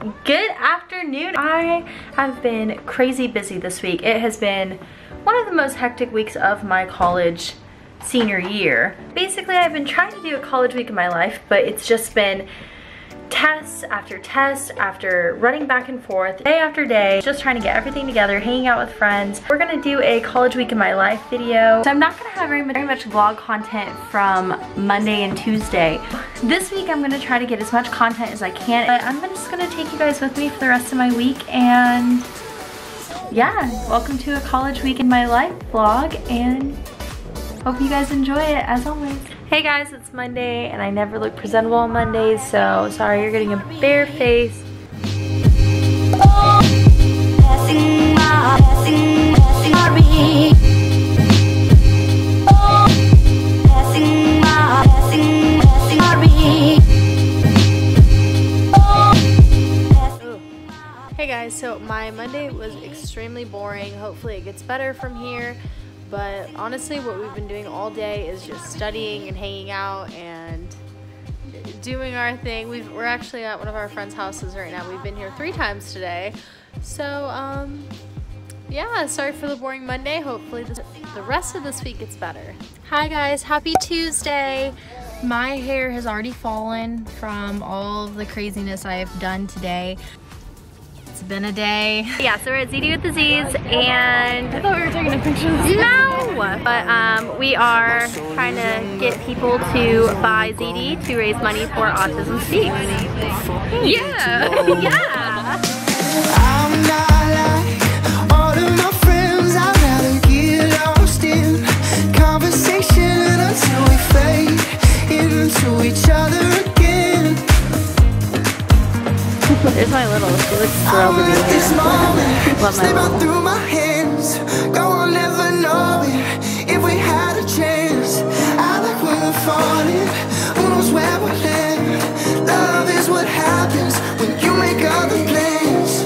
Good afternoon. I have been crazy busy this week. It has been one of the most hectic weeks of my college senior year. Basically, I've been trying to do a college week in my life, but it's just been test after running back and forth day after day, just trying to get everything together, hanging out with friends. We're gonna do a college week in my life video. So I'm not gonna have very much vlog content from Monday and Tuesday. This week I'm gonna try to get as much content as I can. But I'm just gonna take you guys with me for the rest of my week, and yeah, welcome to a college week in my life vlog, and hope you guys enjoy it as always. Hey guys, it's Monday and I never look presentable on Mondays, so sorry you're getting a bare face. Hey guys, so my Monday was extremely boring. Hopefully it gets better from here. But honestly, what we've been doing all day is just studying and hanging out and doing our thing. We're actually at one of our friends' houses right now. We've been here 3 times today. So, yeah, sorry for the boring Monday. Hopefully the rest of this week gets better. Hi guys, happy Tuesday. My hair has already fallen from all of the craziness I have done today. It's been a day. Yeah, so we're at ZD with the Z's, and I thought we were taking a picture of this. No! But we are trying to get people to buy ZD to raise money for Autism Speaks. Yeah! Yeah! I'm not like all of my friends. I'd rather get lost in conversation until we fade into each other again. There's my little, she looks thrilled to be here. Love my little. Through my hands, go on, never knowing if we had a chance. I like when we're falling, who knows where we'll land. Love is what happens when you make other plans.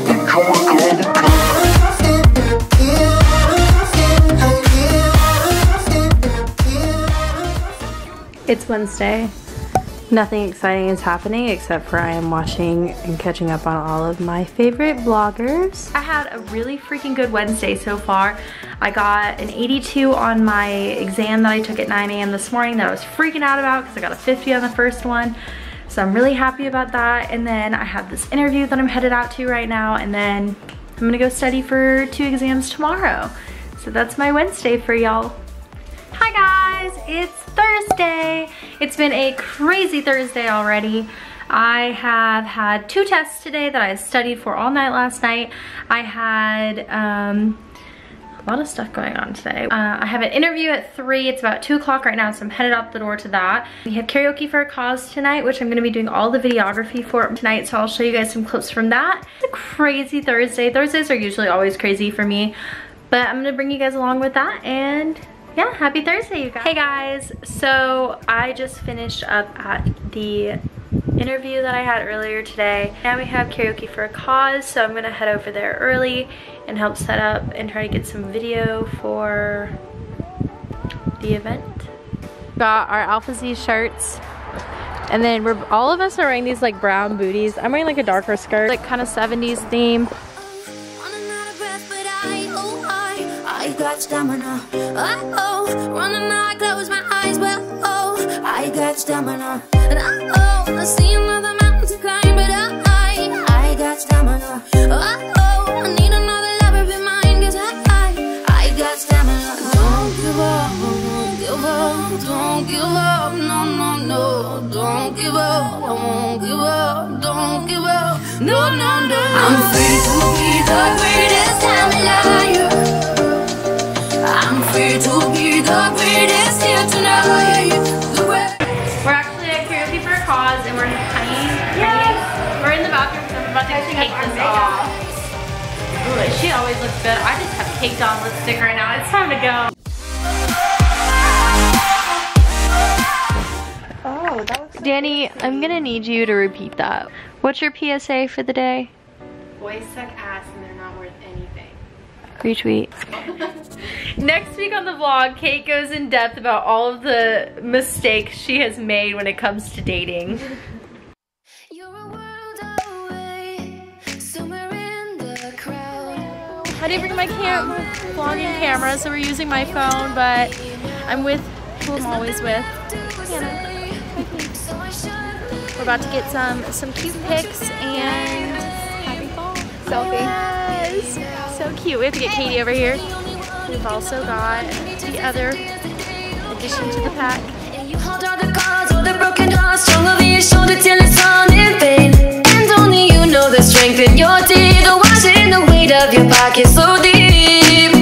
It's Wednesday. Nothing exciting is happening except for I am watching and catching up on all of my favorite vloggers. I had a really freaking good Wednesday so far. I got an 82 on my exam that I took at 9 a.m. this morning that I was freaking out about because I got a 50 on the first one. So I'm really happy about that. And then I have this interview that I'm headed out to right now, and then I'm gonna go study for 2 exams tomorrow. So that's my Wednesday for y'all. Hi guys, it's Thursday. It's been a crazy Thursday already. I have had 2 tests today that I studied for all night last night. I had a lot of stuff going on today. I have an interview at 3. It's about 2 o'clock right now, so I'm headed out the door to that. We have karaoke for a cause tonight, which I'm gonna be doing all the videography for tonight, so I'll show you guys some clips from that. It's a crazy Thursday. Thursdays are usually always crazy for me, but I'm gonna bring you guys along with that, and yeah, happy Thursday, you guys. Hey guys, so I just finished up at the interview that I had earlier today. Now we have karaoke for a cause, so I'm gonna head over there early and help set up and try to get some video for the event. Got our Alpha Z shirts, and then all of us are wearing these like brown booties. I'm wearing like a darker skirt, like kind of 70s theme. I got stamina, running I close my eyes, but I got stamina, and I see another mountain to climb, but I got stamina, I need another lover be mine, cause I got stamina. Don't give up, don't give up, don't give up, no, no, no, don't give up, I won't give up, don't give up, no, no, no. I'm free to be the greatest time alive. I'm free to be the greatest here tonight. We're actually at karaoke for a cause, and we're we're in the bathroom because I'm about to take this off. Ooh, she always looks good. I just have caked on lipstick right now. It's time to go. Oh, that looks so Danny, crazy. I'm gonna need you to repeat that. What's your PSA for the day? Boys suck ass and they're not worth anything. Retweet. Next week on the vlog, Kate goes in depth about all of the mistakes she has made when it comes to dating. You're a world away. I didn't bring my vlogging camera, so we're using my phone, but I'm with who I'm always with, Hannah. We're about to get some cute pics and happy fall. Selfie. Yes. So cute. We have to get Katie over here. We've also got the other addition to the pack. You hold all the cards, all the broken hearts, strung over your shoulder till it's all in vain. And only you know the strength in your teeth, the washing the weight of your pocket so deep.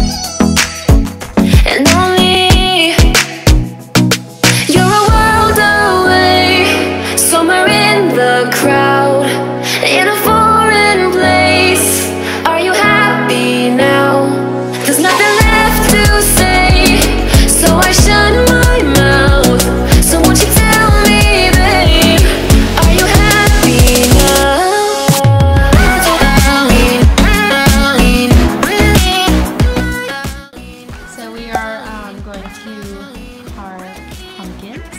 And only you're a world away, somewhere in the crowd, in a foreign place. Are you happy now? There's nothing left to say, so I shut my mouth. So won't you tell me, babe, are you happy now? So we are going to carve pumpkins.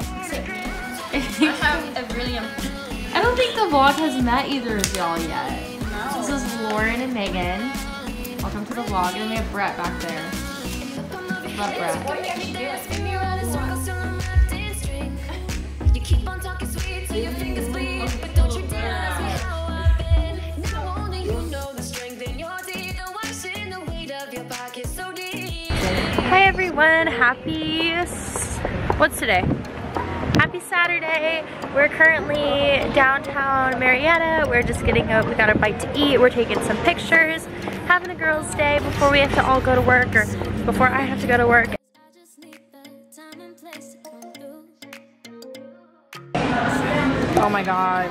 I don't think the vlog has met either of y'all yet. No. This is Lauren and Megan. Welcome to the vlog. And then we have Brett back there. Love Brett. Hi everyone, what's today? Happy Saturday. We're currently downtown Marietta. We're just getting up, we got a bite to eat. We're taking some pictures, having a girls' day before we have to all go to work, or before I have to go to work. Oh my God.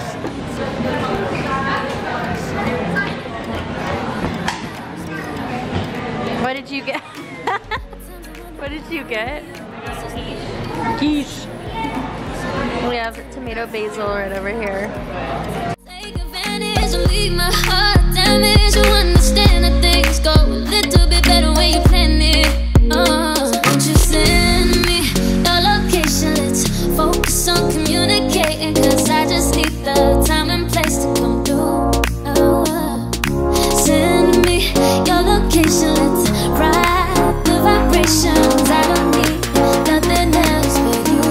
What did you get? What did you get? Quiche. We have tomato basil right over here. Take advantage and leave my heart damaged. You understand that things go a little bit better when you plan it. So won't you send me your location? Let's focus on communicating, cause I just need the time and place to come through. Send me your location, let's ride the vibrations. I don't need nothing else but you.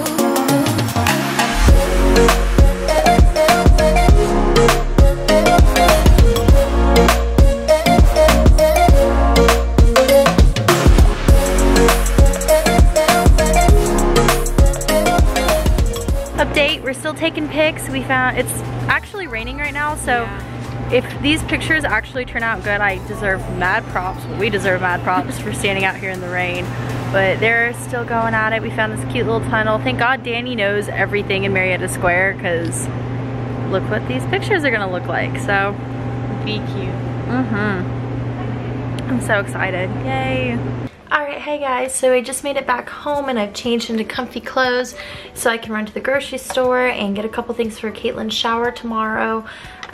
Update, we're still taking pics. We found it's actually raining right now, so if these pictures actually turn out good, I deserve mad props. We deserve mad props for standing out here in the rain. But they're still going at it. We found this cute little tunnel. Thank God Danny knows everything in Marietta Square, because look what these pictures are gonna look like. So, be cute. I'm so excited. Yay. Alright, hey guys, so I just made it back home and I've changed into comfy clothes so I can run to the grocery store and get a couple things for Caitlin's shower tomorrow.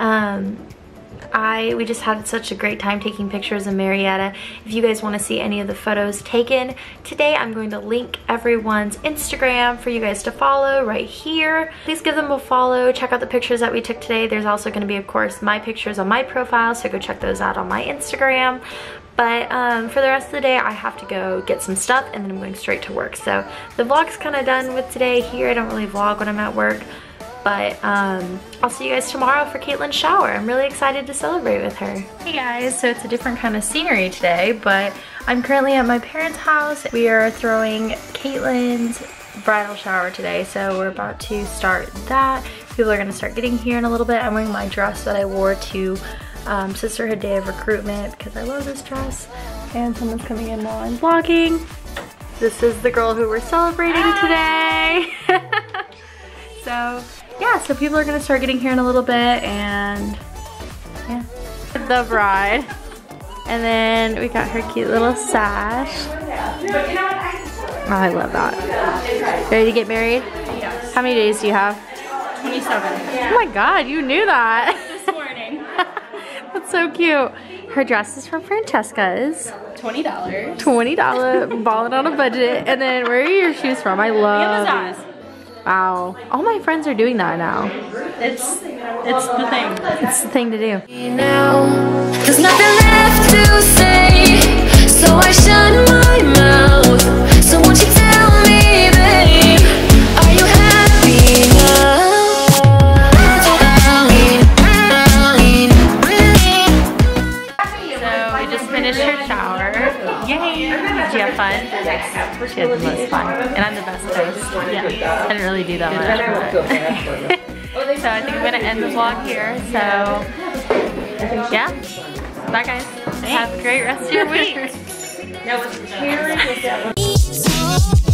We just had such a great time taking pictures in Marietta. If you guys want to see any of the photos taken today, I'm going to link everyone's Instagram for you guys to follow right here. Please give them a follow. Check out the pictures that we took today. There's also going to be, of course, my pictures on my profile, so go check those out on my Instagram. But for the rest of the day, I have to go get some stuff and then I'm going straight to work. So the vlog's kind of done with today here. I don't really vlog when I'm at work. But I'll see you guys tomorrow for Caitlin's shower. I'm really excited to celebrate with her. Hey guys, so it's a different kind of scenery today, but I'm currently at my parents' house. We are throwing Caitlin's bridal shower today, so we're about to start that. People are gonna start getting here in a little bit. I'm wearing my dress that I wore to Sisterhood Day of Recruitment because I love this dress. And someone's coming in while I'm vlogging. This is the girl who we're celebrating today. So yeah, so people are gonna start getting here in a little bit, and yeah. The bride. And then we got her cute little sash. Oh, I love that. Ready to get married? Yes. How many days do you have? 27. Oh my God, you knew that. This morning. That's so cute. Her dress is from Francesca's. $20. $20, balling on a budget. And then where are your shoes from? I love these. Wow. All my friends are doing that now. It's the thing. It's the thing to do. Now, there's nothing left to say, so I shut my mouth. So won't you tell me, babe, are you happy now? So we just finished her shower. Yay! Did you have fun? She had the most fun. And I'm the best host. Yeah. I didn't really do that much. But so I think I'm gonna end the vlog here. So yeah. Bye guys. Have a great rest of your week.